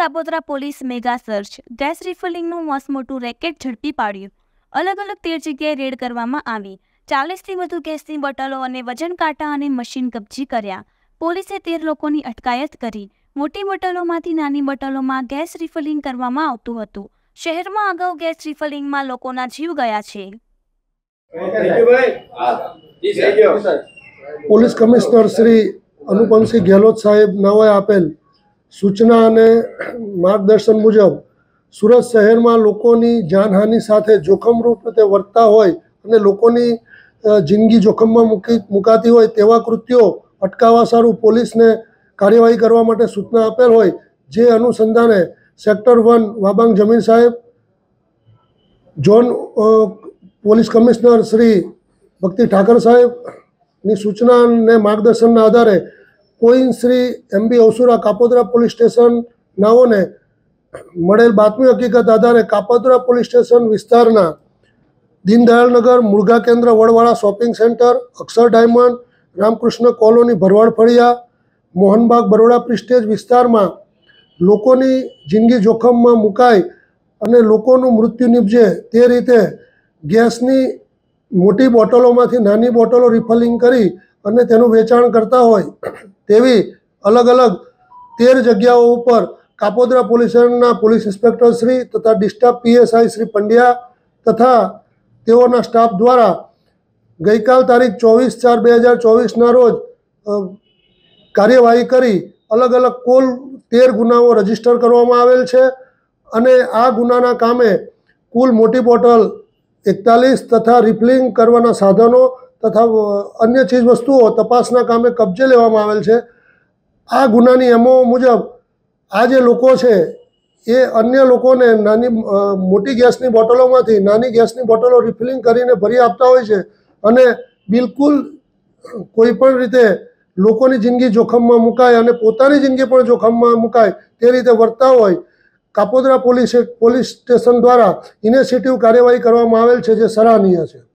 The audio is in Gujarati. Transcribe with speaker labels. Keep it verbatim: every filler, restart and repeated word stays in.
Speaker 1: Kapodra police mega search gas રિફિલિંગનું મસમોટું રેકેટ ઝડપી પાડ્યું। અલગ અલગ તેર જગ્યાએ રેડ કરવામાં આવી। ચાલીસથી વધુ ગેસની બોટલો અને વજન કાંટા અને મશીન કબજે કર્યા। પોલીસે તેર લોકોની અટકાયત કરી। મોટી બોટલોમાંથી નાની બોટલોમાં ગેસ રિફિલિંગ કરવામાં આવતું હતું। શહેરમાં અગાઉ ગેસ રિફિલિંગમાં લોકોના જીવ ગયા છે।
Speaker 2: પોલીસ કમિશનર શ્રી અનુપમસિંહ ગેહલોત સાહેબ નાઓએ આપેલ સૂચના અને માર્ગદર્શન મુજબ સુરત શહેરમાં લોકોની જાનહાનિ સાથે જોખમરૂપ રીતે વર્તતા હોય અને લોકોની જિંદગી જોખમમાં મૂકી મુકાતી હોય તેવા કૃત્યો અટકાવવા સારું પોલીસને કાર્યવાહી કરવા માટે સૂચના આપેલ હોય જે અનુસંધાને સેક્ટર વન વાબાંગ જમીન સાહેબ, ઝોન પોલીસ કમિશનર શ્રી ભક્તિ ઠાકર સાહેબની સૂચના અને માર્ગદર્શનના આધારે કોઈન શ્રી એમ બી અવસુરા કાપોદ્રા પોલીસ સ્ટેશન નાઓને મળેલ બાતમી હકીકત આધારે કાપોદ્રા પોલીસ સ્ટેશન વિસ્તારના દીનદયાળનગર, મુળગા કેન્દ્ર, Vadvala shopping centre, Akshar diamond, Ramkrishna colony, Bharwad ફળિયા, મોહનબાગ, બરોડા પ્રિસ્ટેજ વિસ્તારમાં લોકોની જિંદગી જોખમમાં મુકાય અને લોકોનું મૃત્યુ નિપજે તે રીતે ગેસની મોટી બોટલોમાંથી નાની બોટલો રિફિલિંગ કરી અને તેનું વેચાણ કરતા હોય તેવી અલગ અલગ તેર જગ્યાઓ ઉપર કાપોદ્રા પોલીસના પોલીસ ઇન્સ્પેક્ટર શ્રી તથા ડિસ્ટાફ P S I Shri Pandya તથા તેઓના સ્ટાફ દ્વારા ગઈકાલ તારીખ ચોવીસ ચાર બે હજાર ચોવીસના રોજ કાર્યવાહી કરી અલગ અલગ કુલ તેર ગુનાઓ રજીસ્ટર કરવામાં આવેલ છે અને આ ગુનાના કામે કુલ મોટી બોટલ એકતાલીસ તથા રિફિલિંગ કરવાના સાધનો તથા અન્ય ચીજ વસ્તુઓ તપાસના કામે કબજે લેવામાં આવેલ છે। આ ગુનાની એમઓ મુજબ આ જે લોકો છે એ અન્ય લોકોને નાની મોટી ગેસની બોટલોમાંથી નાની ગેસની બોટલો રિફિલિંગ કરીને ભરી આપતા હોય છે અને બિલકુલ કોઈપણ રીતે લોકોની જિંદગી જોખમમાં મુકાય અને પોતાની જિંદગી પણ જોખમમાં મુકાય તે રીતે વર્તતા હોય કાપોદ્રા પોલીસ પોલીસ સ્ટેશન દ્વારા ઇનિશિયેટિવ કાર્યવાહી કરવામાં આવેલ છે જે સરાહનીય છે।